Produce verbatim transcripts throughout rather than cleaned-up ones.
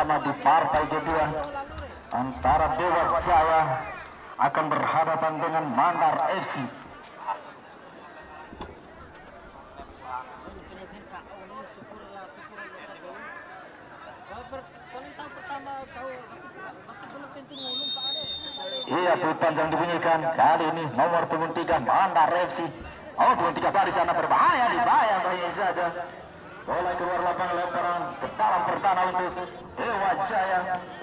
bersama di partai kedua antara Dewa Jaya akan berhadapan dengan Mandar F C. Iya, put panjang dibunyikan. Kali ini nomor punggung tiga Mandar F C. Oh, punggung tiga di sana berbahaya, dibayang bayi saja. Bola keluar lapangan, lemparan ke dalam pertahanan untuk Dewa Jaya.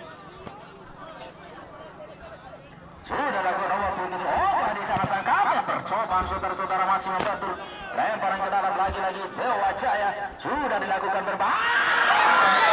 Sudah lakukan nomor punggung tujuh. Oh, di sana sang kapten. Percobaan saudara-saudara masih membantu. Lemparan ke dalam lagi-lagi Dewa Jaya. Sudah dilakukan berbahaya.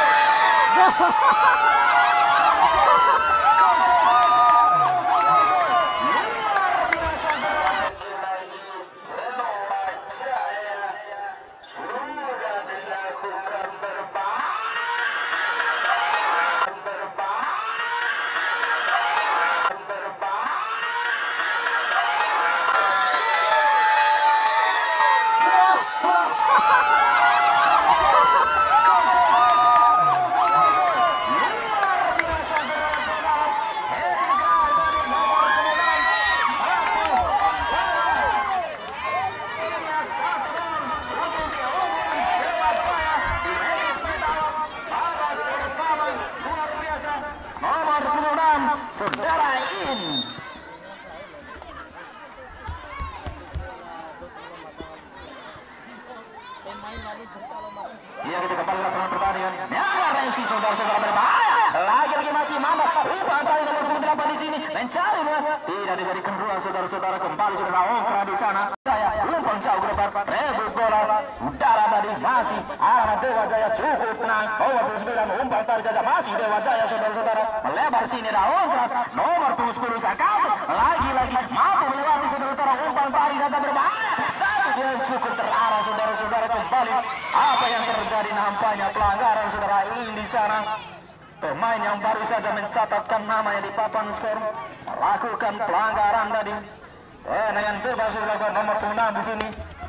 Saudara ini dia kita kembali lapangan pertandingan. Nyala Resi, saudara-saudara berbahaya. Lagi-lagi masih Mandar. Pantai nomor puluh delapan di sini mencari bola. Tidak diberikan ruang, saudara-saudara. Kembali saudara Ongkra di sana. Saya umpan jauh ke depan. Rebut bola. Udara tadi masih arah Dewa Jaya cukup tenang. Nomor puluh sembilan umpan tarik saja masih Dewa Jaya, saudara-saudara. Melebar sini ada Ongkra. Nomor puluh sepuluh Sakati. Lagi-lagi mampu melewati, saudara-saudara. Umpan tarik saja berbahaya. Dia cukup terarah, saudara-saudara. Kembali apa yang terjadi, nampaknya pelanggaran, saudara ini di sana. Pemain yang baru saja mencatatkan namanya di papan skor melakukan pelanggaran tadi. Tendangan bebas dilakukan nomor enam di sini.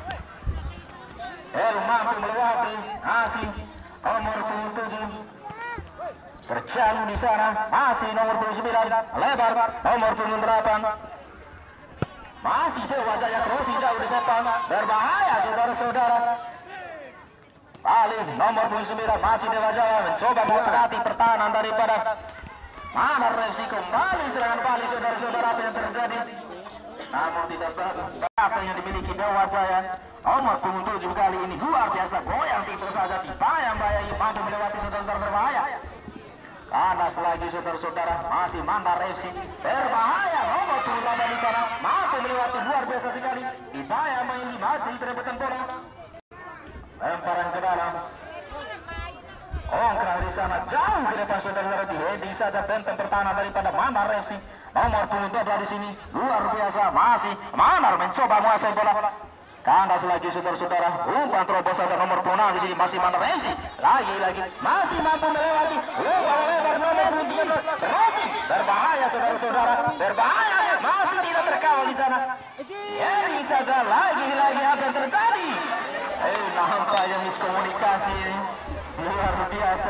El mampu melewati masih nomor tujuh. Terjauh di sana masih nomor sembilan lebar nomor delapan. Masih Dewa Jaya crossing jauh di depan, berbahaya, saudara-saudara. Balik nomor sembilan masih Dewa Jaya mencoba mendekati pertahanan daripada Mandar F C. Kembali serangan balik, saudara-saudara. Apa yang terjadi? Namun tidak apa yang dimiliki Dewa Jaya. Nomor punggung tujuh kali ini luar biasa, goyang tipu saja, dibayang-bayangi, mampu melewati, saudara-saudara, berbahaya. Kanas lagi, saudara-saudara, masih Mandar F C berbahaya. Nomor puluh delapan di sana mampu melewati, luar biasa sekali, dibayang-bayangi, masih perebutan bola. Lemparan ke dalam. Ongkra di sana jauh ke depan, saudara-saudara. Di saja benteng pertahanan daripada Mandar F C. Nomor punggung dua belas di sini luar biasa, masih Mandar mencoba menguasai bola. Kandas lagi, saudara-saudara. Umpan terobos saja nomor puluh enam di sini masih Mandar F C. Lagi-lagi masih mampu melewati. Umpan lebar nomor tiga belas. Rossi berbahaya, saudara-saudara. Berbahaya, masih tidak terkawal di sana. Jadi saja lagi-lagi apa yang terjadi? Eh, nampaknya miskomunikasi ini luar biasa.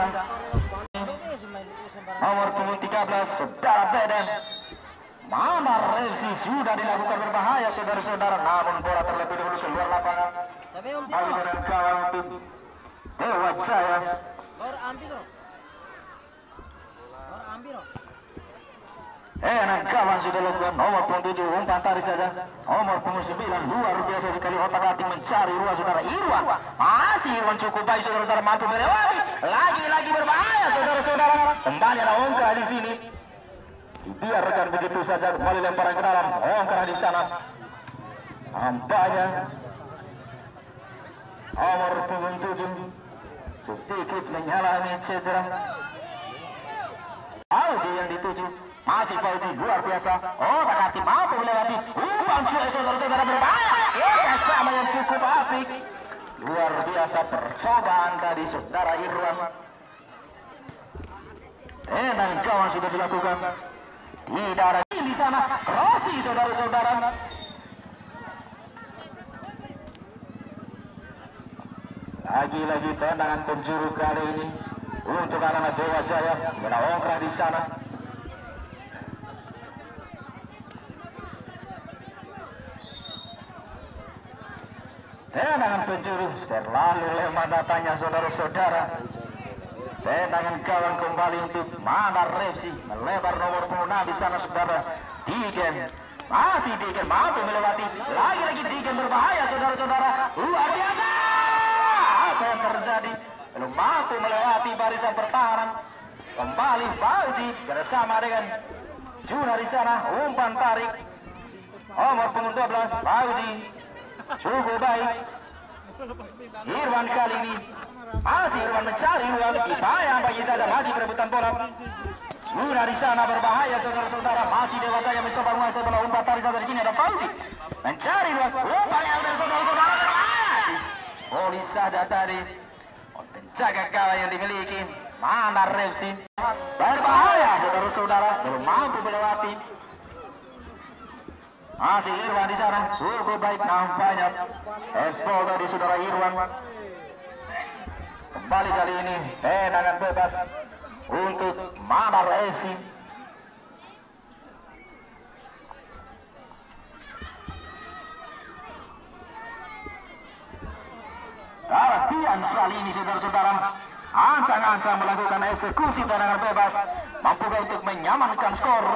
Nomor punggung tiga belas saudara Beden. Mandar F C sudah dilakukan berbahaya, saudara-saudara. Namun bola terlebih dahulu keluar lapangan. Kali dengan kawan untuk Dewa Jaya. Eh, anak kawan sudah lakukan nomor punggung tujuh umpan tarik saja. Nomor punggung sembilan luar biasa sekali otak-atik mencari ruang, saudara. Irwan masih Irwan cukup baik, saudara-saudara, mampu melewati. Lagi-lagi berbahaya, saudara-saudara. Kembali ada Ongkra di sini. Biarkan begitu saja, kembali lemparan ke dalam. Ongkra di sana. Nampaknya nomor punggung tujuh sedikit menyalahkan cedera. Fauji yang dituju. Masih Fauji luar biasa. Oh, tak hati mampu melewati. Umpan cuek, saudara-saudara, berbahaya. Kita sama yang cukup apik. Luar biasa percobaan tadi, saudara Irwan. Tenang kawan sudah dilakukan. Tidak ada di sana. Rossi, saudara-saudara. Lagi-lagi tendangan penjuru kali ini untuk anak Dewa Jaya. Ada Ongkrah di sana. Tendangan penjurus terlalu lemah datanya saudara-saudara. Tendangan gawang kembali untuk Mandar F C, melebar nomor punggung enam di sana saudara. Digen masih Digen mampu melewati, lagi-lagi Digen berbahaya saudara-saudara. Luar biasa apa yang terjadi, belum mampu melewati barisan pertahanan. Kembali Fauji bersama dengan Juna di sana, umpan tarik nomor punggung dua belas Fauji cukup baik. Irwan kali ini masih Irwan mencari ruang, Ipaya bagi saja masih perebutan bola. Juna di sana berbahaya saudara-saudara, masih Dewa Jaya mencoba menguasai bola. Umpan tarik saja di sini ada Fauji mencari ruang, umpan yang dari saudara-saudara berbahaya. Polis saja tadi penjaga gawang yang dimiliki Mandar F C berbahaya saudara-saudara, belum mampu melewati. Masih Irwan di sana, cukup baik nampaknya. Ekspor dari saudara Irwan. Kembali kali ini tendangan bebas untuk Mandar F C. Perhatian kali ini saudara-saudara, ancang-ancang melakukan eksekusi tendangan bebas, mampukah untuk menyamankan skor.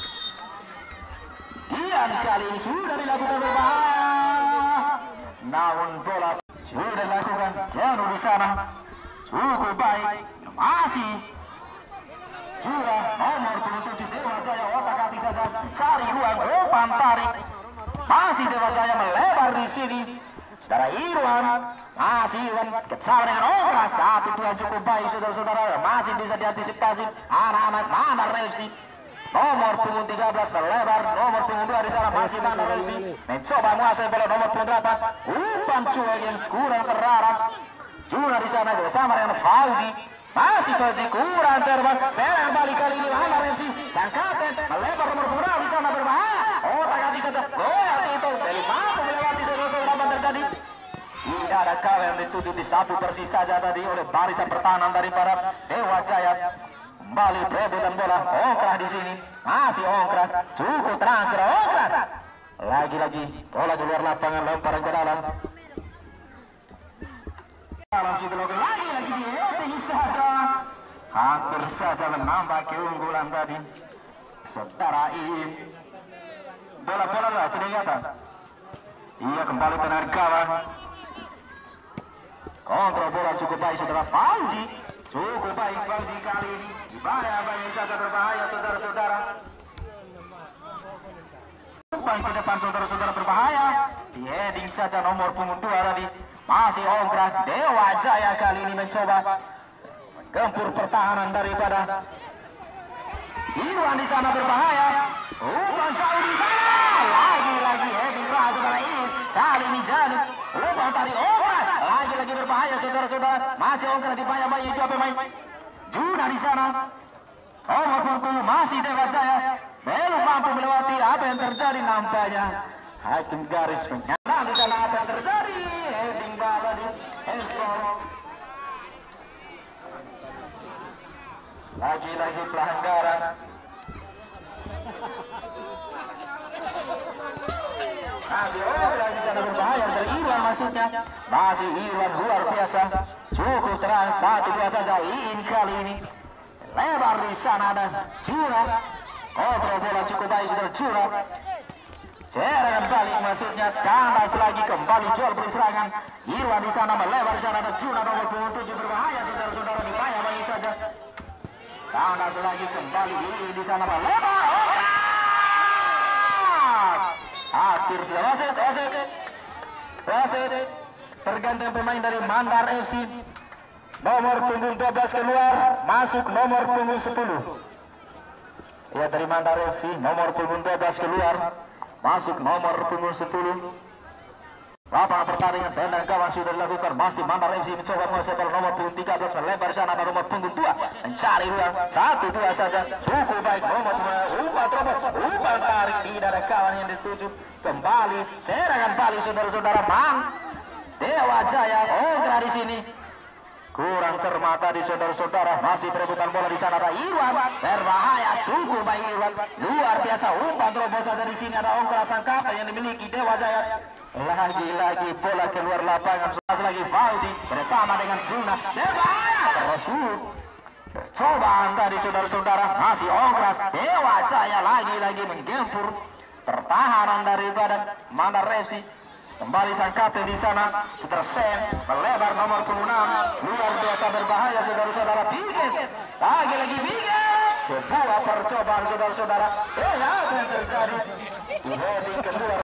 Dian kali ini sudah dilakukan berbahaya, namun bola sudah dilakukan jauh di sana, cukup baik. Masih sudah nomor tujuh Dewa Jaya otak hati saja cari ruang, umpan tarik. Masih Dewa Jaya melebar di sini. Saudara Irwan, masih Irwan bersama dengan Ongkrah, satu dua cukup baik saudara-saudara, masih bisa diantisipasi anak-anak Mandar F C. Nomor punggung tiga belas melebar, nomor punggung dua di sana masih Mandar F C mencoba menguasai bola. Nomor punggung delapan umpan cuek yang kurang terarah. Juna di sana bersama dengan Fauji, masih Fauji kurang cermat. Serang balik kali ini Mandar F C, sang kapten melebar nomor punggung enam di sana berbahaya. Otak hati saja goyang itu dari mampu melewati saudara-saudara apa terjadi. Tidak ada gawang yang dituju, disapu bersih saja tadi oleh barisan pertahanan daripada Dewa Jaya. Kembali perebutan bola, Ongkrah di sini, masih Ongkrah, cukup transfer Ongkrah. Lagi-lagi bola di luar lapangan, lemparan ke dalam. Dalam situ lagi-lagi di heading saja, hampir saja menambah keunggulan tadi. Saudara Iin, bola-bola lah, tidak kelihatan. Iya kembali benar gawang. Kontrol bola cukup baik saudara Fauji, cukup baik Fauji kali ini. Bahaya-bahaya saja berbahaya saudara-saudara. Umpan ke depan saudara-saudara berbahaya. Di heading saja nomor punggung dua tadi. Masih Ongkrah, Dewa Jaya kali ini mencoba menggempur pertahanan daripada Irwan di sana berbahaya. Umpan jauh di sana. Lagi-lagi heading keras saudara ini. Kali ini jadi umpan tarik Ongkrah. Lagi-lagi berbahaya saudara-saudara. Masih Ongkrah dibayang-bayang juga pemain Juna di sana. Nomor punggung masih Dewa Jaya belum mampu melewati. Apa yang terjadi nampaknya hakim garis menyatakan di sana apa yang terjadi. Heading bola di skor. Lagi-lagi pelanggaran. Masih Ongkrah di sana berbahaya dari Irwan masuknya. Masih Irwan luar biasa. Cukup terang satu dua saja Iin kali ini. Lebar di sana ada Juna. Kontrol bola cukup baik saudara Juna. Serangan balik maksudnya, kandas lagi kembali jual beli serangan. Irwan di sana melebar di sana ada Juna nomor punggung tujuh berbahaya saudara-saudara, dibayang-bayang saja. Kandas lagi kembali Iin di sana melebar. Akhir sudah wasit, wasit, wasit. Pergantian pemain dari Mandar F C. Nomor punggung dua belas keluar, masuk nomor punggung sepuluh. Ya dari Mandar F C, nomor punggung dua belas keluar, masuk nomor punggung sepuluh. Lapangan pertandingan tendang gawang sudah dilakukan, masih Mandar F C mencoba menguasai bola. Nomor punggung tiga belas melebar di sana, nomor punggung dua mencari ruang, satu dua saja cukup baik. Nomor umpan terobos, umpan tarik, tidak ada kawan yang dituju. Kembali serangan balik saudara-saudara, Mang Dewa Jaya Ongkrah di sini kurang cermat. cermat tadi saudara-saudara. Masih perebutan bola di sana ada Irwan. Berbahaya cukup baik Irwan. Luar biasa umpan terobos saja di sini ada Ongkras Sangkata yang dimiliki Dewa Jaya. Lagi-lagi bola keluar lapangan. Lagi Fauzi bersama dengan Juna. Berbahaya terus cobaan tadi saudara-saudara. Masih Ongkras Dewa Jaya lagi-lagi menggempur pertahanan daripada Mandar F C. Kembali Sangkate di sana, Suter Sen melebar nomor puluh enam, luar biasa berbahaya saudara-saudara. Bigen, lagi-lagi Bigen, sebuah percobaan saudara-saudara. Eh apa yang terjadi? Heading keluar.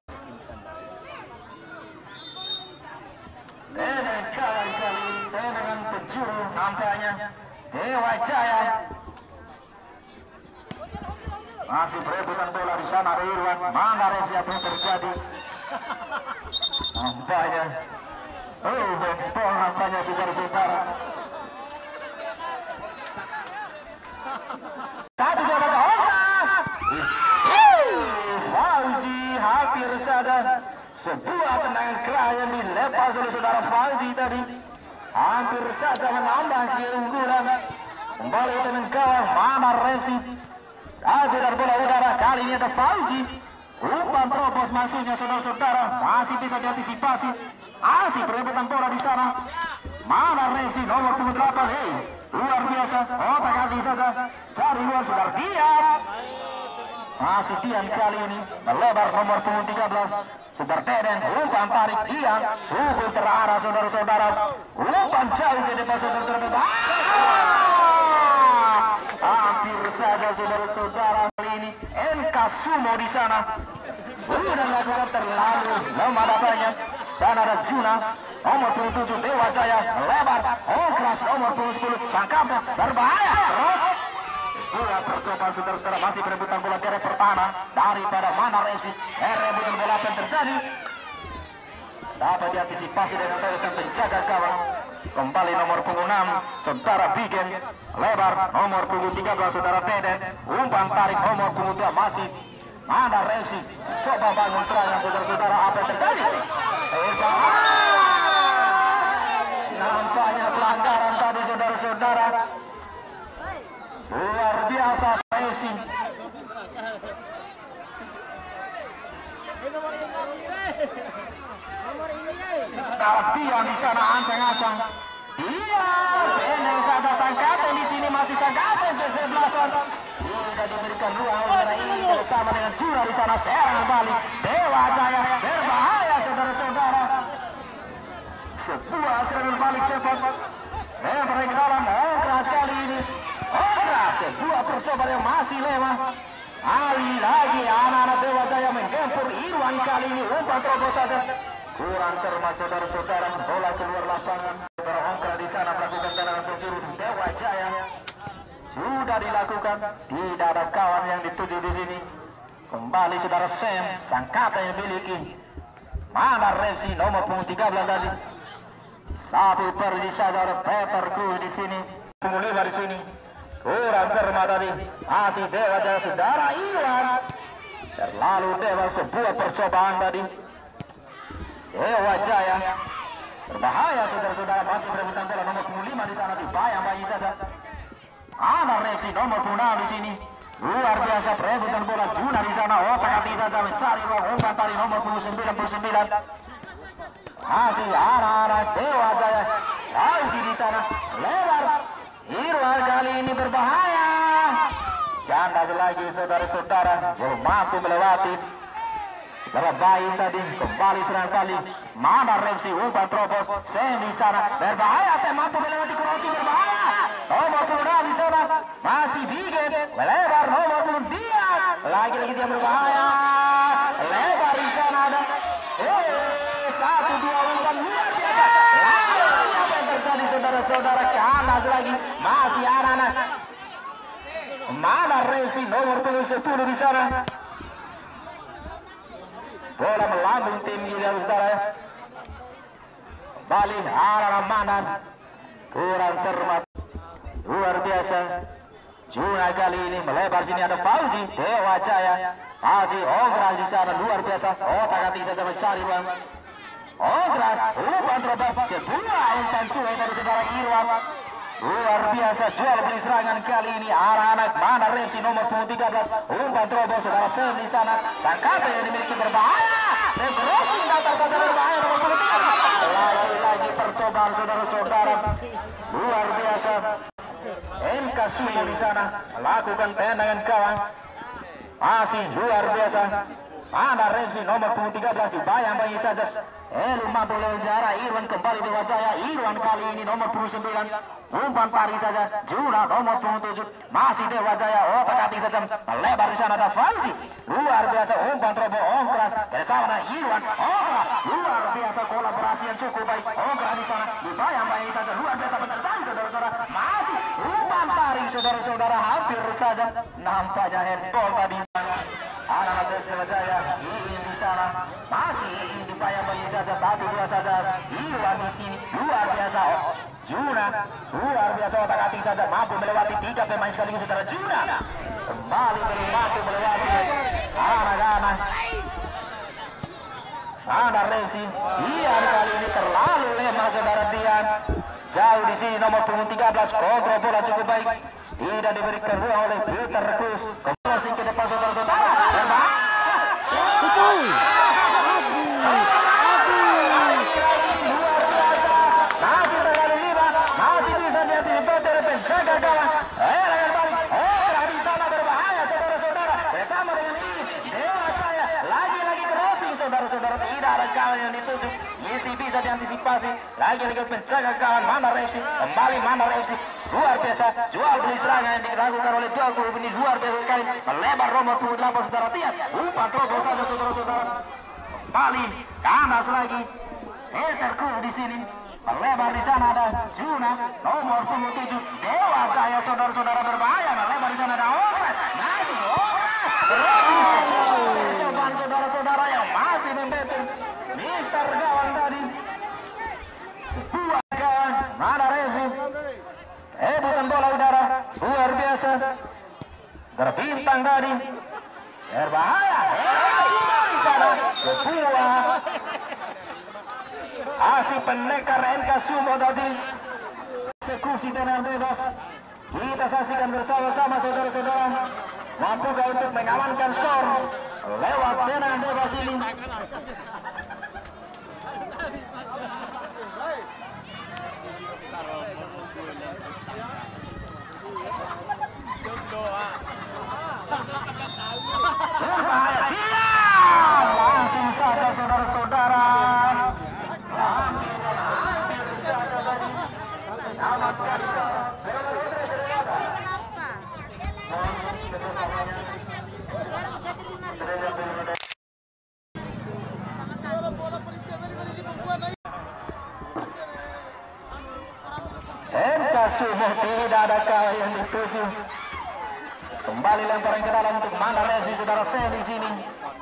Dengan kali-kali dengan penjuru nampaknya Dewa Jaya. Masih perebutan bola di sana ada Irwan. Mana reaksi apa yang terjadi? Nampaknya oh baseball nampaknya saudara-saudara. Satu dua tiga Ongkras. Fauzi hampir saja sebuah tendangan keras yang dilepas oleh saudara Fauzi tadi. Hampir saja menambah keunggulan. Kembali dengan kawan Mandar F C. Ada dari bola udara kali ini ada Fauzi. Umpan terobos masuknya saudara-saudara, masih bisa diantisipasi. Masih perebutan bola di sana. Mandar F C nomor puluh delapan. Hei, luar biasa. Otak kaki saja. Cari luar saudara Dian. Masih Dian kali ini melebar nomor puluh tiga belas. Super Deden, umpan tarik Dian. Cukup terarah saudara-saudara. Umpan jauh ke depan saudara-saudara. Hampir saja saudara-saudara kali ini N K Sumo di sana. Sudah lakukan terlalu lama datanya. Dan ada Juna nomor puluh tujuh Dewa Jaya lebar. Ongkras nomor puluh sepuluh Sangkata berbahaya terus. Dua percobaan saudara-saudara masih perebutan bola dari pertahanan daripada Mandar F C. Rebutan bola apa yang terjadi? Dapat diantisipasi dengan terusan penjaga gawang. Kembali nomor punggung enam saudara Bigen lebar nomor punggung tiga belas saudara Deden. Umpan tarik nomor punggung dua masih Mandar F C. Coba bangun serangan saudara-saudara apa yang terjadi? Nampaknya pelanggaran tadi saudara-saudara. Luar biasa F C. Tapi yang di sana ancang-ancang. Iya, pendek saja Sangkata di sini masih Sangkata ke sebelasan. Sudah diberikan ruang oleh ini bersama dengan Jura di sana serang balik. Dewa Jaya berbahaya saudara-saudara. Sebuah serangan balik cepat. Lempar ke dalam Ongkras kali ini. Ongkras sebuah percobaan yang masih lewat. Kali lagi anak-anak Dewa Jaya menggempur Irwan kali ini umpan terobos saja. Kurang cermat saudara-saudara, bola keluar lapangan. Saudara Ongkras di sana melakukan tendangan penjuru Dewa Jaya. Sudah dilakukan, tidak ada kawan yang dituju di sini. Kembali saudara Sam, Sangkata yang miliki Mandar F C nomor punggung tiga belas tadi. Satu pergi saja ada Peter Cruz di sini. Punggung lima di sini. Kurang cermat tadi. Masih Dewa Jaya saudara Irwan. Terlalu Dewa sebuah percobaan tadi. Dewa Jaya berbahaya saudara-saudara masih berebutan bola nomor punggung lima di sana dibayang-bayangi saja. Mandar F C nomor puluh enam di sini. Luar biasa perebutan bola Juna di sana. Otak-atik saja mencari ruang umpan tadi nomor puluh sembilan puluh sembilan. Masih anak-anak Dewa Jaya. Fauzi di sana lebar. Irwan kali ini berbahaya. Kandas lagi saudara-saudara. Belum mampu melewati. Terbaik tadi kembali serang kali Mandar F C umpan terobos. Sen di sana berbahaya. Sen mampu melewati crossing berbahaya. Nomor puluh enam di sana masih Bigen melebar nomor puluh Dian. Lagi-lagi dia berbahaya. Lebar di sana ada. Eh satu dua umpan luar biasa. Lagi apa yang terjadi saudara-saudara? Kandas lagi masih anak-anak Mandar F C nomor puluh sepuluh di sana. Bola melambung tinggi ya saudara. Balik arah Mandar. Kurang cermat. Luar biasa. Juna kali ini melebar sini ada Fauzi. Dewa Jaya. Masih Ongkras di sana luar biasa. Otak-atik saja mencari bang. Ongkras umpan terobos. Sebuah umpan suai dari saudara Irwan. Luar biasa jual beli serangan kali ini anak-anak Mana Revsi nomor punggung tiga belas umpan terobos saudara Sem di sana. Sang kapten yang dimiliki berbahaya. Dan crossing datar saja berbahaya nomor punggung tiga belas. Lagi-lagi percobaan saudara-saudara. Luar biasa. M K Sumo di sana lakukan tendangan kawan. Masih luar biasa. Mana Revsi nomor punggung tiga belas dibayang-bayangi saja. Elu mampu lewat darah. Irwan kembali di wajahnya. Irwan kali ini nomor punggung sembilan. Umpan pari saja. Juna nomor punggung tujuh. Masih di wajahnya. Otak atik saja. Melebar di sana ada Falji. Luar biasa umpan teroboh Ongkras bersama dengan Irwan. Ongkras luar biasa kolaborasi yang cukup baik. Ongkras di sana dibayang-bayangi saja. Luar biasa bertahan saudara-saudara. Masih umpan pari saudara-saudara. Hampir saja nampaknya handsball tadi. Anak-anak Jaya ini di sana masih ingin dibayang-bayangi saja. Satu dua saja. Irwan di sini luar biasa. Juna luar biasa otak atik saja mampu melewati tiga pemain sekaligus saudara. Juna kembali belum mampu melewati anak-anak Mana Revsi. Iya kali ini terlalu lemah saudara Dian. Jauh di sini nomor punggung tiga belas kontrol bola cukup baik. Tidak diberikan ruang oleh Peter Cruz. Kembali ke depan saudara-saudara. Betul. Penjaga gawang, eh dengan balik, oh di sana berbahaya saudara-saudara. Bersama dengan ini Dewa Jaya, lagi-lagi crossing saudara-saudara. Tidak ada kawan yang dituju, Yesi bisa diantisipasi. Lagi-lagi penjaga gawang Mana Revsi, kembali Mana Revsi. Luar biasa, jual beli serangan yang dilakukan oleh dua klub ini luar biasa sekali. Melebar nomor punggung delapan saudara Tian. Umpan terobos saja saudara-saudara. Kembali kanas lagi. Peter Cruz di sini. Melebar di sana ada Juna nomor punggung tujuh. Dewa Jaya saudara-saudara berbahaya. Melebar di sana ada Ongkras. Masih Ongkras. Cobaan saudara-saudara yang masih membetul Mister Gawang tadi. Sebuah gawang Mana Revsi. Rebutan bola udara luar biasa. Berbintang tadi. Berbahaya. Di sana sebuah aksi pendekar M K Sumo tadi. Eksekusi tenang bebas. Kita saksikan bersama-sama saudara-saudara. Mampukah untuk mengamankan skor lewat tenang bebas ini? Berbahaya. Langsung saja saudara-saudara. M K Sumo tidak ada kalah yang dituju. Kembali lemparan ke dalam untuk Mana Revsi saudara Sen di sini.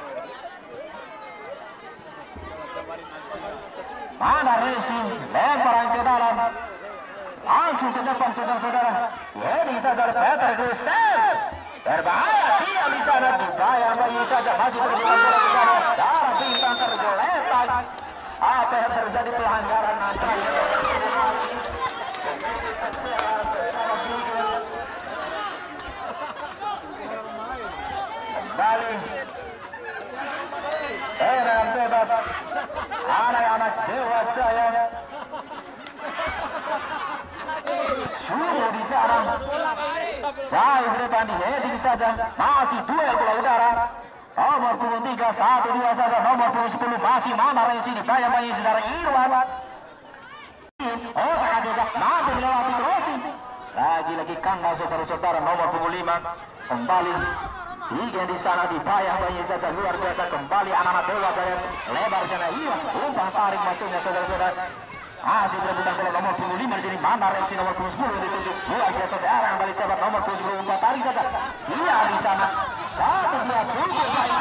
Mana Revsi lemparan ke dalam. Langsung ke depan saudara-saudara. Ini saja Peter Cruz. Berbahaya dia di sana. Bayang-bayangi saja masih terus bola di sana. Darah bintang tergeletak. Apa yang terjadi pelanggaran antara kembali tenang bebas anak-anak Dewa Jaya. Sudah di sana jauh ke depan di heading saja. Masih duel bola udara nomor punggung tiga satu dua saja. Nomor punggung sepuluh masih Mana Revsi ini. Bayang-bayangi saudara Irwan. Oh tak ada mampu melewati crossing. Lagi-lagi kandas saudara-saudara nomor punggung lima. Kembali tiga di sana dibayang-bayangi saja luar biasa. Kembali anak-anak Dewa Jaya lebar sana. Iya umpan tarik masuknya saudara-saudara. Masih berebutan bola nomor punggung lima di sini. Mana Revsi nomor punggung sepuluh dituju. Luar biasa sekarang kembali sahabat nomor punggung sepuluh umpan tarik saja. Iya di sana. Satu dua cukup baik.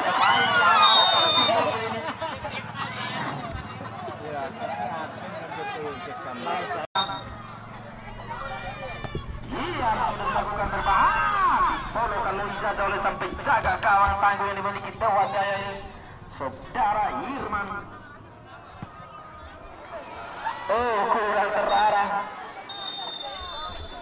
Iya sudah dilakukan berbahaya. Bola kalau bisa oleh sampai jaga kawan tangguh yang dimiliki Dewa Jaya ini. Saudara Irman. Oh kurang terarah.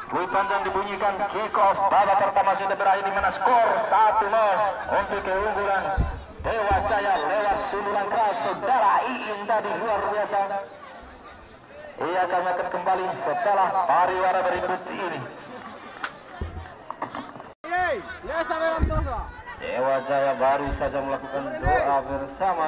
Kuih panjang dibunyikan, kick off babak pertama sudah berakhir di mana skor satu nol untuk keunggulan Dewa Jaya lewat sundulan keras saudara Iin tadi luar biasa. Ia kami akan kembali setelah pariwara berikut ini. Dewa Jaya baru saja melakukan doa bersama.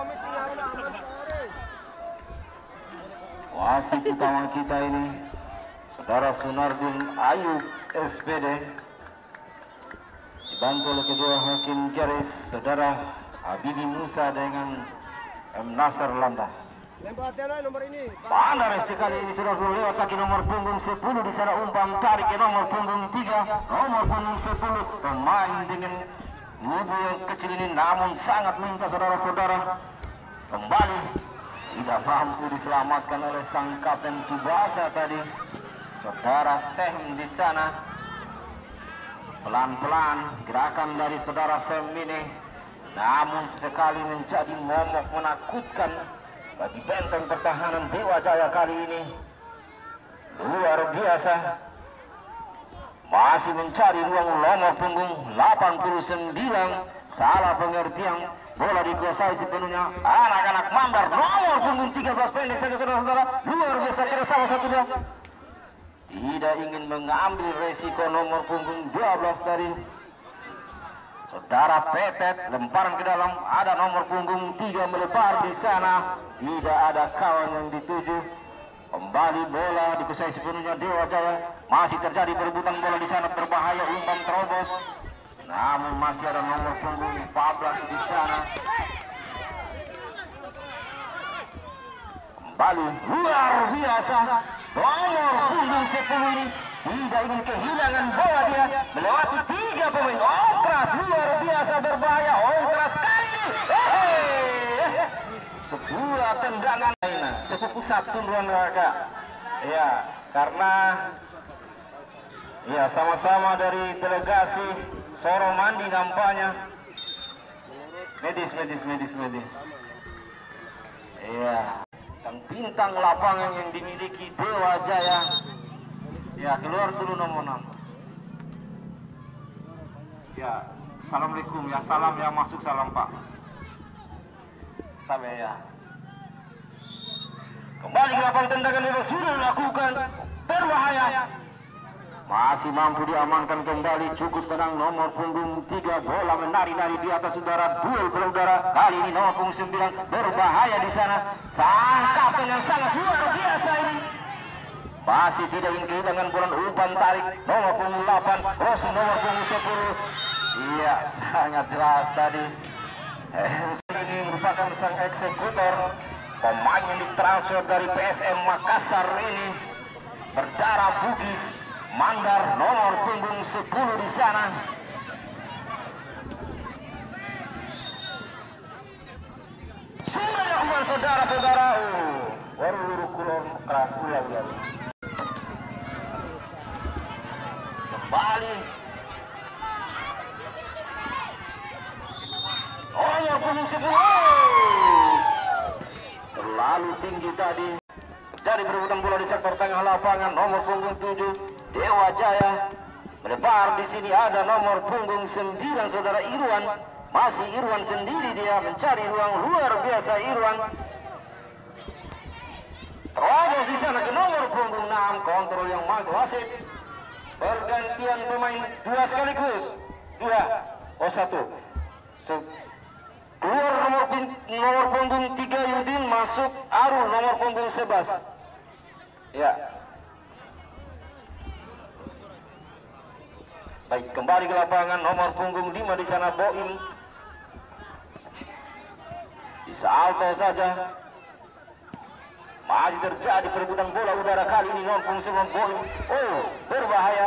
Wasit utama kita ini Saudara Sunardin Ayub S P D, dibantu oleh kedua hakim garis Saudara Habibi Musa dengan M Nasar Landa. Pandai sekali ini sudah lewat kaki nomor punggung sepuluh di sana umpan tarik ke nomor punggung tiga, nomor punggung sepuluh pemain dengan tubuh yang kecil ini namun sangat lincah saudara-saudara. Kembali tidak mampu diselamatkan oleh sang kapten Subasa tadi. Saudara Sem di sana pelan-pelan gerakan dari saudara Sem ini, namun sekali menjadi momok menakutkan bagi benteng pertahanan Dewa Jaya kali ini. Luar biasa, masih mencari ruang nomor punggung delapan puluh sembilan. Salah pengertian, bola dikuasai sepenuhnya anak-anak Mandar. Nomor punggung tiga belas pendek saja saudara-saudara. Luar biasa kerjasama satu dua. Tidak ingin mengambil resiko nomor punggung dua belas tadi. Saudara Petet lemparan ke dalam, ada nomor punggung tiga melebar di sana. Tidak ada kawan yang dituju. Kembali bola dikuasai sepenuhnya Dewa Jaya. Masih terjadi perebutan bola di sana, berbahaya umpan terobos. Namun masih ada nomor punggung empat belas di sana. Kembali luar biasa. Nomor punggung sepuluh ini tidak ingin kehilangan bola, dia melewati tiga pemain. Oh keras, luar biasa berbahaya. Oh keras kali ini. Hey! Sebuah tendangan sepupu satu ruang raga. Ya, karena ya sama-sama dari delegasi Soromandi nampaknya. Medis, medis, medis, medis. Iya, sang bintang lapangan yang dimiliki Dewa Jaya. Ya, keluar dulu nomor enam. Ya, assalamualaikum ya, salam ya, masuk salam Pak. Sampai ya. Kembali ke lapangan tendangan yang sudah dilakukan, berbahaya. Masih mampu diamankan kembali, cukup tenang nomor punggung tiga, bola menari-nari di atas udara, duel berudara. Kali ini nomor punggung sembilan berbahaya di sana. Sang kapten yang sangat luar biasa ini. Masih tidak ingin kehilangan bola, umpan tarik nomor punggung delapan, crossing nomor punggung sepuluh. Iya, sangat jelas tadi. Ini merupakan sang eksekutor, pemain yang ditransfer dari P S M Makassar ini, berdarah Bugis Mandar, nomor punggung sepuluh di sana. Sudah dilakukan saudara-saudara. Oh, baru kulon keras ulang-ulang. Kembali nomor punggung sepuluh. Terlalu tinggi tadi. Jadi berebutan bola di sektor tengah lapangan, nomor punggung tujuh Dewa Jaya. Melebar di sini ada nomor punggung sembilan saudara Irwan. Masih Irwan sendiri, dia mencari ruang, luar biasa Irwan. Terobos di sana ke nomor punggung enam, kontrol yang masuk wasit. Pergantian pemain dua sekaligus. Dua, oh satu. So, keluar nomor, nomor punggung tiga Yudin, masuk Arul nomor punggung sebelas. Ya. Baik, kembali ke lapangan nomor punggung lima di sana Boim. Bisa auto saja. Masih terjadi perebutan bola udara, kali ini nomor punggung sembilan Boim. Oh, berbahaya.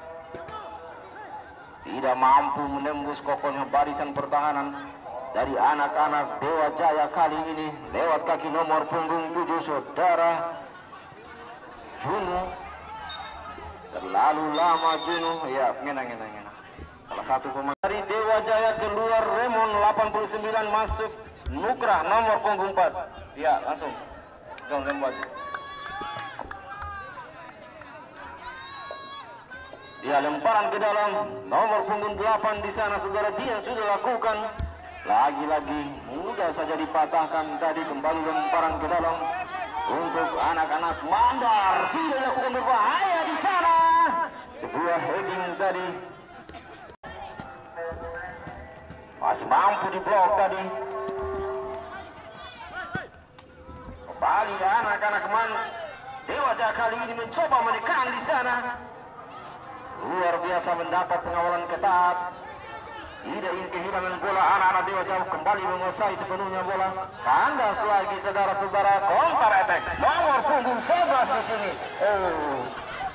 Tidak mampu menembus kokohnya barisan pertahanan dari anak-anak Dewa Jaya kali ini lewat kaki nomor punggung tujuh saudara Juno. Terlalu lama Juno, ya ngenang ngenang ngenang. Salah satu pemain dari Dewa Jaya keluar, Remon delapan puluh sembilan masuk Nukrah nomor punggung empat. Ya langsung jangan lembut. Dia lemparan ke dalam nomor punggung delapan di sana saudara, dia sudah lakukan. Lagi-lagi mudah saja dipatahkan tadi, kembali lemparan ke dalam untuk anak-anak Mandar. Sudah dilakukan berbahaya di sana. Sebuah heading tadi. Masih mampu diblok tadi. Kembali anak-anak Mandar. Dewa Jaya kali ini mencoba menekan di sana. Luar biasa mendapat pengawalan ketat. Tidak ingin kehilangan bola, anak-anak Dewa Jaya kembali menguasai sepenuhnya bola. Kandas lagi saudara-saudara, counter attack. Nomor punggung sebelas di sini. Oh.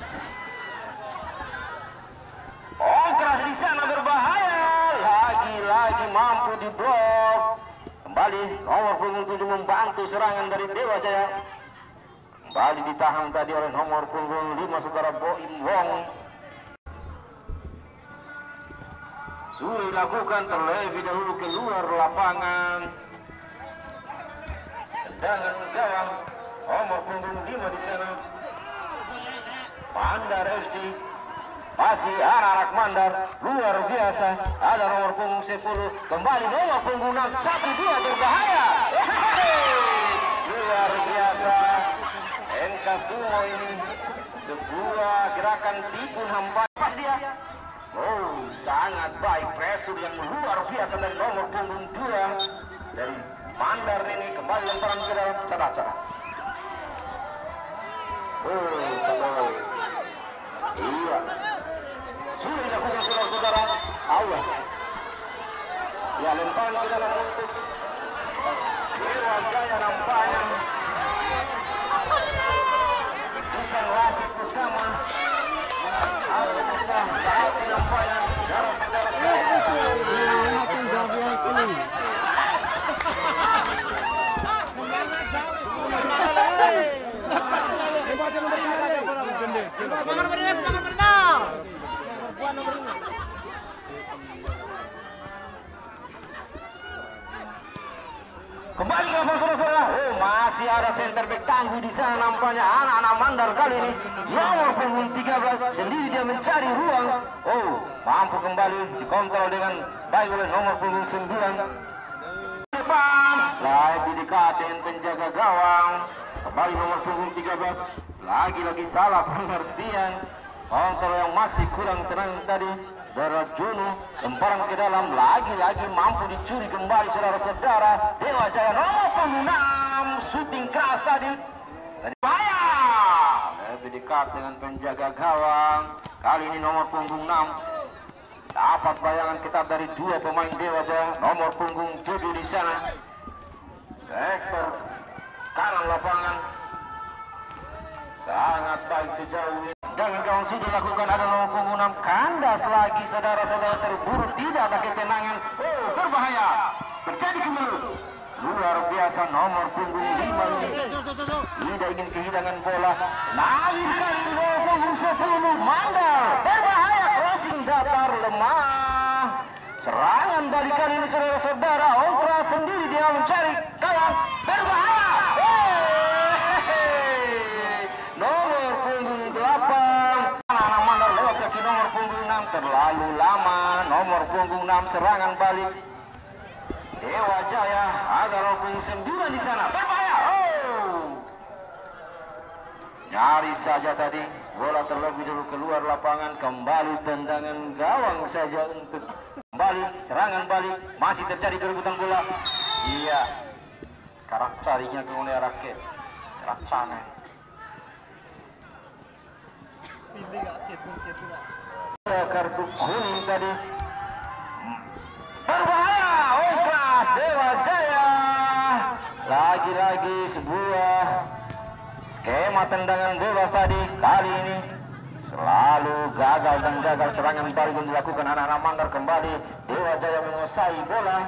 Ongkras di sana berbahaya. Lagi-lagi mampu diblok. Kembali nomor punggung tujuh membantu serangan dari Dewa Jaya. Kembali ditahan tadi oleh nomor punggung lima saudara Boim Wong. Sudah dilakukan terlebih dahulu keluar lapangan. Tendangan gawang nomor punggung lima di sana. Mandar F C. Masih anak-anak Mandar luar biasa. Ada nomor punggung sepuluh. Kembali nomor punggung enam. Satu dua berbahaya. Luar biasa. N K Sumo ini sebuah gerakan tipu hampa. Pas dia. Oh, sangat baik pressure yang luar biasa dari nomor punggung dua dari Mandar ini. Kembali lemparan ke dalam, cara-cara. Oh, kalau iya, sudah dilakukan saudara-saudara. Allah, ya lemparan ke dalam untuk Dewa Jaya nampaknya. Bukan wasit pertama. Harus sudah saat lampayan kembali ke lapangan saudara. Oh, masih ada center back tangguh di sana nampaknya anak-anak Mandar kali ini. Nomor punggung tiga belas sendiri dia mencari ruang. Oh, mampu kembali dikontrol dengan baik oleh nomor punggung sembilan. Depan, lagi dikaten penjaga gawang. Kembali nomor punggung tiga belas. Lagi-lagi salah pengertian. Kontrol yang masih kurang tenang tadi. Berjuno, lemparan ke dalam, lagi-lagi mampu dicuri kembali saudara-saudara. Dewa Jaya nomor punggung enam, shooting keras tadi. Dari bahaya. Lebih dekat dengan penjaga gawang. Kali ini nomor punggung enam. Dapat bayangan ketat dari dua pemain Dewa Jaya. Nomor punggung tujuh di sana. Sektor kanan lapangan. Sangat baik sejauh ini. Dengan kawan sudah lakukan, ada nomor punggung enam. Kandas lagi saudara-saudara, terburu tidak ada ketenangan. Oh, berbahaya. Terjadi kembali. Luar biasa nomor punggung lima ini. Tidak ingin kehilangan bola. Namun kali nomor punggung sepuluh Mandar. Berbahaya, crossing datar lemah. Serangan balik kali ini saudara-saudara. Ontra sendiri dia mencari kawan. Berbahaya. Nomor punggung delapan. Anak Mandar lewat kaki nomor punggung enam. Terlalu lama. Nomor punggung enam serangan balik. Dewa Jaya ada nomor punggung sembilan di sana. Berbahaya. Oh. Nyaris saja tadi bola terlebih dulu keluar lapangan. Kembali tendangan gawang saja untuk kembali serangan balik. Masih terjadi perebutan bola. Iya. Karak carinya kemudian rakyat. Raksana. Kartu kuning tadi. Berbahaya. Ongkras Dewa Jaya. Lagi-lagi sebuah skema tendangan bebas tadi. Kali ini selalu gagal dan gagal serangan balik yang dilakukan anak-anak Mandar. Kembali Dewa Jaya menguasai bola.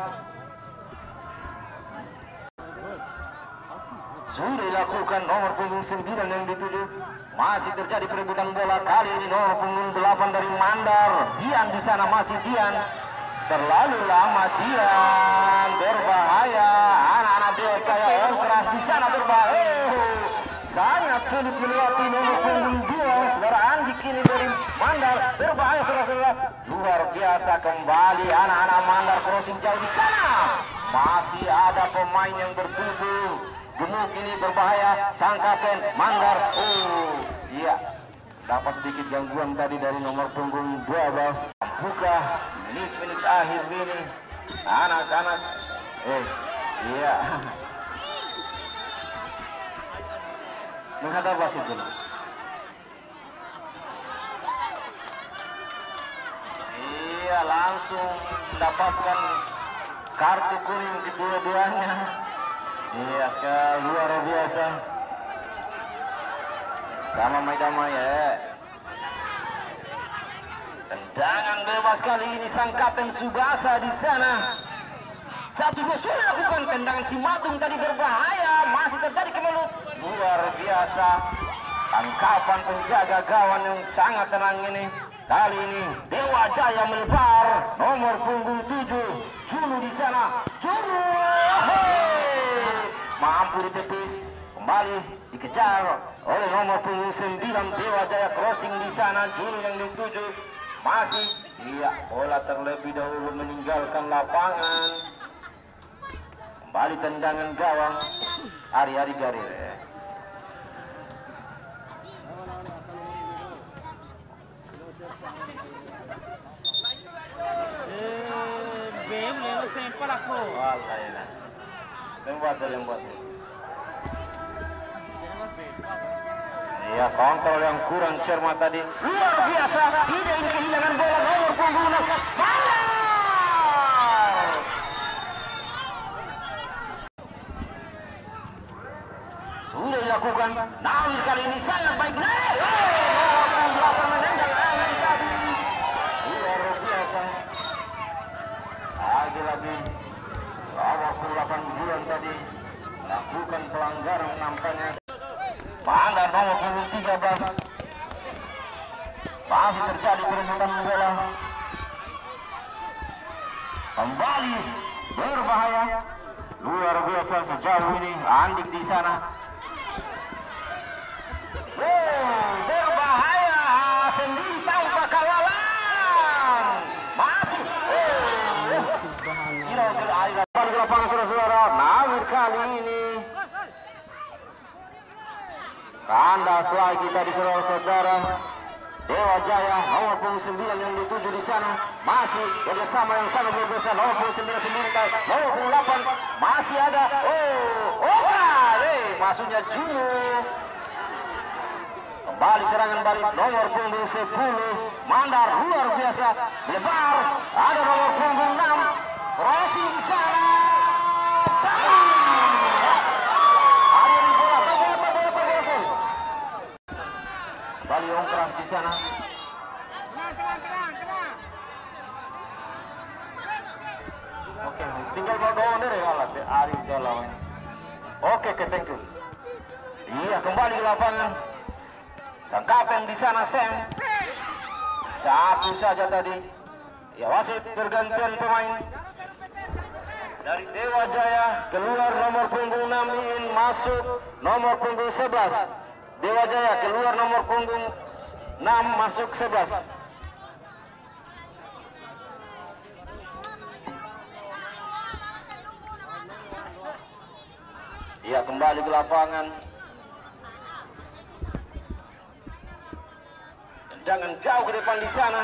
Sudah dilakukan nomor punggung sembilan yang dituju. Masih terjadi perebutan bola. Kali ini nomor punggung delapan dari Mandar. Dian di sana, masih Dian. Terlalu lama Dian. Berbahaya. Anak-anak Dewa Jaya keras di sana berbahaya. Oh, sangat sulit melewati nomor punggung dua. Saudara Andi kiri dari Mandar, berbahaya saudara-saudara. Luar biasa kembali anak-anak Mandar crossing jauh di sana. Masih ada pemain yang bertubuh gemuk ini berbahaya. Sang kapten Mandar, oh iya, dapat sedikit gangguan tadi dari nomor punggung dua belas. Buka menit-menit akhir ini anak-anak, eh iya, menghadap wasit dulu. Iya, langsung mendapatkan kartu kuning kedua-duanya. Iya, sekali luar biasa. Sama damai ya. Tendangan bebas kali ini sang kapten Subasa di sana. Satu dua sudah lakukan tendangan si Matung tadi berbahaya, masih terjadi kemelut. Luar biasa. Tangkapan penjaga gawang yang sangat tenang ini. Kali ini Dewa Jaya melebar, nomor punggung tujuh, Junu di sana. Junu, hey! Mampu ditepis, kembali dikejar oleh nomor punggung sembilan Dewa Jaya crossing di sana. Junu yang dituju masih, iya, bola terlebih dahulu meninggalkan lapangan. Kembali tendangan gawang Ari-Ari Garir. Lembut, lembut. Iya, kontrol yang kurang cermat tadi. Luar biasa, tidak ini kehilangan bola nomor punggung enam. Sudah dilakukan, namun kali ini sangat baik. Luar biasa. Lagi-lagi nomor delapan bulan tadi melakukan pelanggaran nampaknya. Pada nomor punggung tiga belas masih terjadi perebutan bola. Kembali berbahaya. Luar biasa sejauh ini Andik di sana. Oh, berbahaya sendiri tanpa kawalan. Masih. Oh, kira-kira balik lapangan saudara-saudara. Nawir kali ini kandas lagi tadi saudara-saudara. Dewa Jaya nomor punggung sembilan yang dituju di sana masih kerjasama yang sangat luar biasa. Nomor punggung sembilan sendiri, nomor punggung delapan masih ada. Oh, oh, eh, masuknya Junu. Kembali serangan balik nomor punggung sepuluh Mandar, luar biasa lebar. Ada nomor punggung enam crossing di sana. Kembali ongkras di sana. Oke, tinggal bawa dari alat Ari jalan. Oke, ke thank you. Iya, kembali ke lapangan. Sang kapten di sana Sam. Satu saja tadi. Ya, wasit pergantian pemain. Dari Dewa Jaya keluar nomor punggung enam in masuk nomor punggung sebelas. Dewa Jaya keluar nomor punggung enam masuk sebelas. Ia kembali ke lapangan. Tendangan jauh ke depan di sana.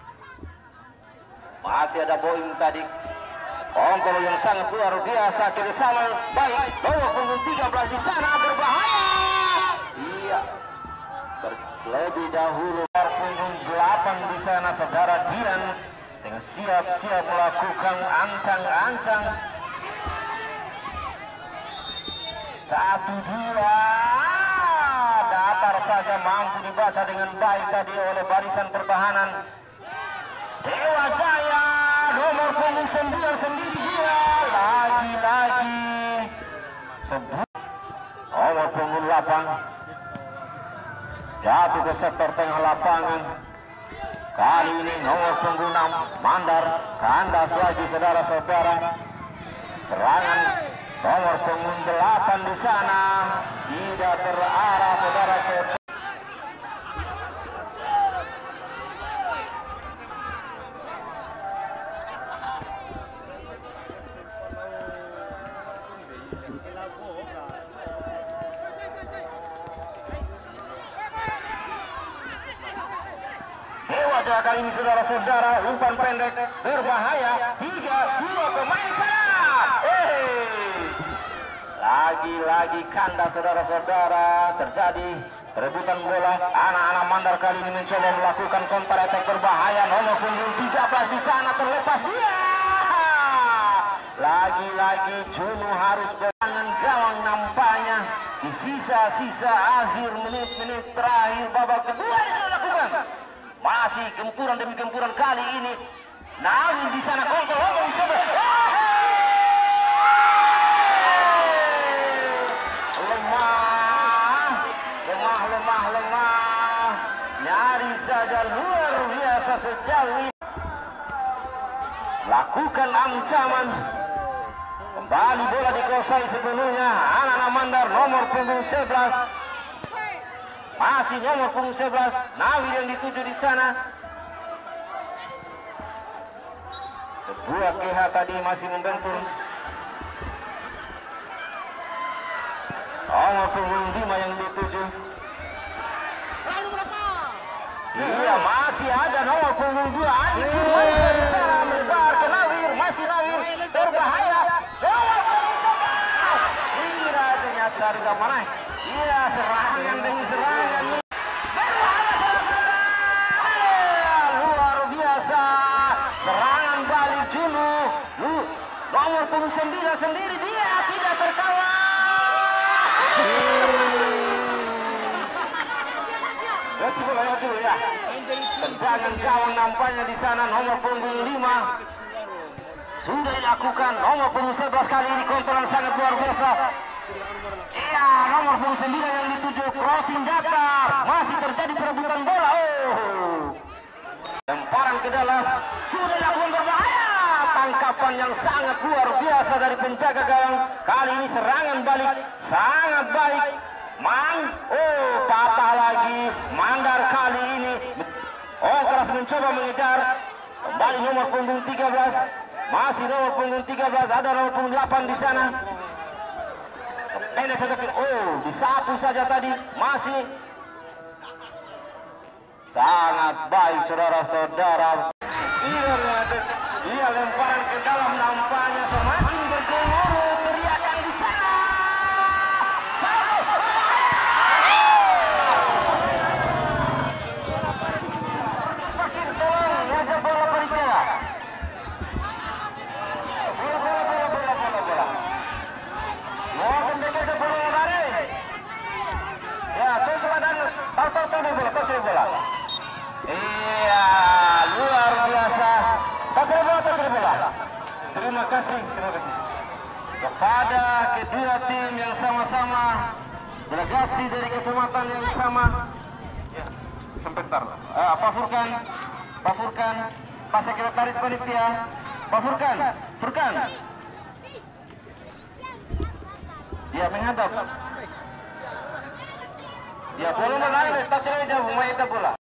Masih ada Boeing tadi. Kontrol yang sangat luar biasa kerjasama baik. Nomor punggung tiga belas di sana berbahaya. Iya. Terlebih dahulu punggung delapan di sana saudara Dian dengan siap-siap melakukan ancang-ancang. Satu dua datar saja mampu dibaca dengan baik tadi oleh barisan pertahanan Dewa Jaya. Nomor punggung sembilan sendiri dia lagi-lagi sebut nomor punggung delapan jatuh ke sektor tengah lapangan. Kali ini nomor punggung enam Mandar kandas lagi saudara-saudara. Serangan nomor punggung delapan di sana tidak terarah saudara-saudara. bola kali ini saudara-saudara, umpan pendek berbahaya. Tiga dua pemain sana. Eh, lagi-lagi kandas saudara-saudara, terjadi rebutan bola. Anak-anak Mandar kali ini mencoba melakukan counter attack berbahaya. Nomor punggung tiga belas di sana terlepas dia. Lagi-lagi Junu harus dengan gawang nampaknya di sisa-sisa akhir menit-menit terakhir babak kedua yang sudah lakukan. Masih gempuran demi gempuran kali ini. Nawir di sana kontrol nomor bisa ber. Lemah, lemah, lemah, lemah. Nyari saja luar biasa sejauh ini. Lakukan ancaman. Kembali bola dikuasai sepenuhnya anak-anak Mandar nomor punggung sebelas. Masih nomor punggung sebelas, Nawir yang dituju di sana. Sebuah K H tadi masih membentur. Nomor punggung lima yang dituju. Iya, masih ada nomor punggung dua. Adi Firman di sana melebar ke Nawir, masih Nawir berbahaya. Nomor punggung sebelas. Kira ternyata sudah mana? Iya, serangan demi serangan. Berbahaya saudara-saudara. Luar biasa. Serangan balik Junu. Lu, nomor punggung sembilan sendiri dia tidak terkawal. Lihat bola, lihat bola ya. Tendangan gawang nampaknya di sana nomor punggung lima. Sudah dilakukan nomor punggung sebelas kali ini kontrol sangat luar biasa. Iya, nomor punggung sembilan yang dituju crossing datar. Masih terjadi perebutan bola. Oh. Lemparan ke dalam. Sudah dilakukan berbahaya. Tangkapan yang sangat luar biasa dari penjaga gawang. Kali ini serangan balik sangat baik. Mang, oh patah lagi. Mandar kali ini. Oh, keras mencoba mengejar. Kembali nomor punggung tiga belas. Masih nomor punggung tiga belas. Ada nomor punggung delapan di sana. Pendek saja. Oh, disapu saja tadi. Masih sangat baik saudara-saudara. Iya, iya lemparan ke dalam nampaknya semakin bergemuruh teriakan di sana. Pakir tolong ngajak bola Paritia. Bola bola bola bola bola bola. Mau pendek bola lari. Ya, coba dan tahu tahu tahu bola, tahu bola. Iya, luar biasa. Tasir bola, tasir bola. Terima kasih, terima kasih kepada kedua tim yang sama-sama delegasi dari kecamatan yang sama. Ya, sebentar. Uh, Pak Furkan, Pak Furkan, Pak Sekretaris Panitia, Pak Furkan, Furkan. Ya, menghadap. Ya, bola menarik, tak cerai jauh, main bola.